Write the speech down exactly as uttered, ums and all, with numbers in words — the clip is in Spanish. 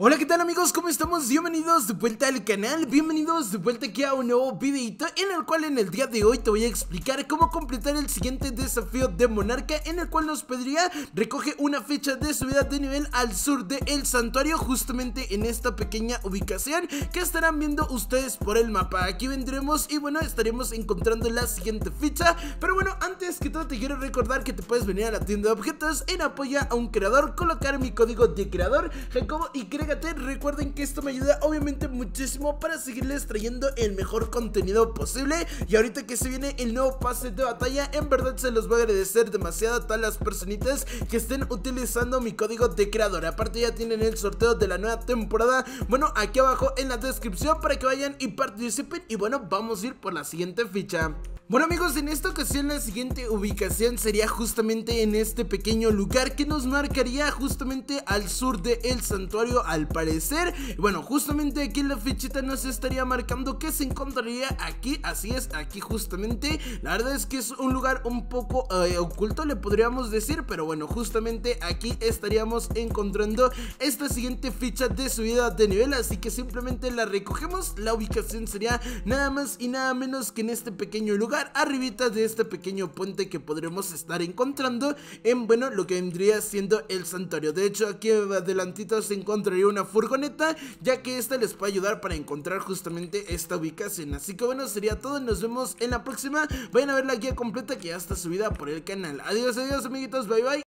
Hola, ¿qué tal amigos? ¿Cómo estamos? Bienvenidos de vuelta al canal, bienvenidos de vuelta aquí a un nuevo videito en el cual en el día de hoy te voy a explicar cómo completar el siguiente desafío de Monarca, en el cual nos pediría recoge una ficha de subida de nivel al sur del santuario, justamente en esta pequeña ubicación que estarán viendo ustedes por el mapa. Aquí vendremos y bueno, estaremos encontrando la siguiente ficha, pero bueno, antes que todo te quiero recordar que te puedes venir a la tienda de objetos en apoya a un creador, colocar mi código de creador, Jacobo y Crega. Recuerden que esto me ayuda obviamente muchísimo para seguirles trayendo el mejor contenido posible. Y ahorita que se viene el nuevo pase de batalla, en verdad se los voy a agradecer demasiado a todas las personitas que estén utilizando mi código de creador. Aparte ya tienen el sorteo de la nueva temporada, bueno, aquí abajo en la descripción para que vayan y participen. Y bueno, vamos a ir por la siguiente ficha. Bueno amigos, en esta ocasión la siguiente ubicación sería justamente en este pequeño lugar que nos marcaría justamente al sur del santuario al parecer. Y bueno, justamente aquí en la fichita nos estaría marcando que se encontraría aquí, así es, aquí justamente. La verdad es que es un lugar un poco eh, oculto, le podríamos decir, pero bueno, justamente aquí estaríamos encontrando esta siguiente ficha de subida de nivel, así que simplemente la recogemos. La ubicación sería nada más y nada menos que en este pequeño lugar, arribita de este pequeño puente que podremos estar encontrando en, bueno, lo que vendría siendo el santuario. De hecho, aquí adelantito se encontraría una furgoneta, ya que esta les puede ayudar para encontrar justamente esta ubicación. Así que bueno, sería todo, nos vemos en la próxima. Vayan a ver la guía completa que ya está subida por el canal. Adiós, adiós amiguitos, bye bye.